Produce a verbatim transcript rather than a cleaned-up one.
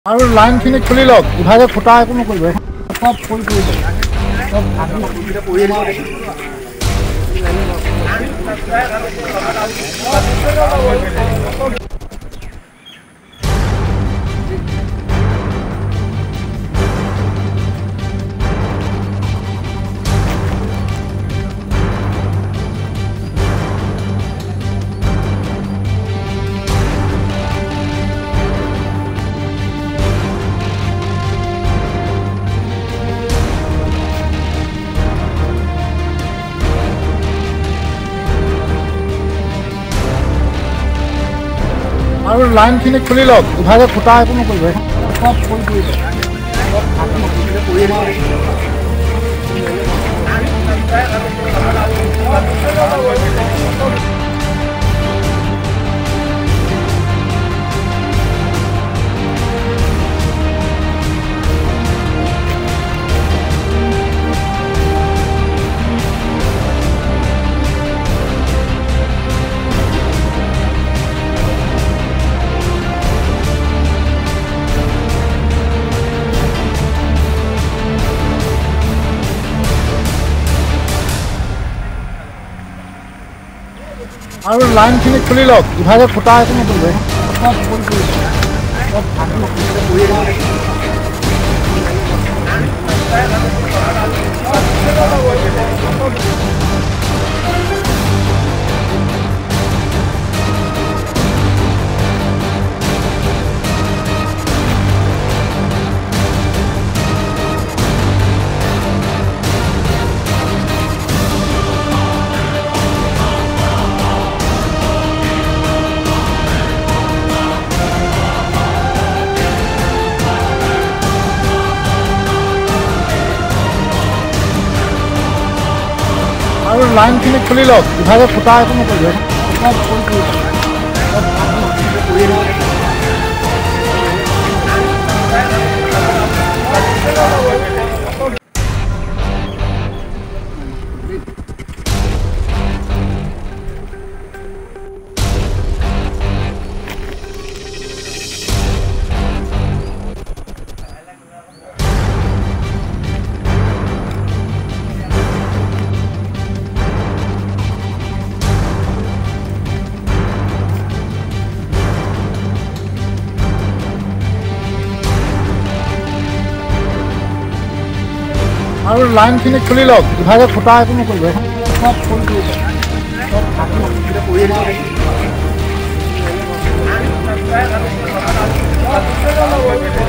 और लाइन खिनि खुली लग इभागे फुटा एको नकरिब सब फुल কৰি सब ভাগি পৰি और लाइन खिनि खुली लग इभागे फुटा एको नकरिब सब फुल কৰি सब ভাগি পৰি और लाइन खिनि खुली लग इभागे फुटा एको नकरिब सब फुल কৰি सब ভাগি और लाइन खिनि खुली लग इभागे फुटा एको नकरिब सब फुल কৰি सब ভাগি और लाइन खिनि खुली लग इभागे फुटा एको नकरिब सब फुल কৰি सब ভাগি পৰি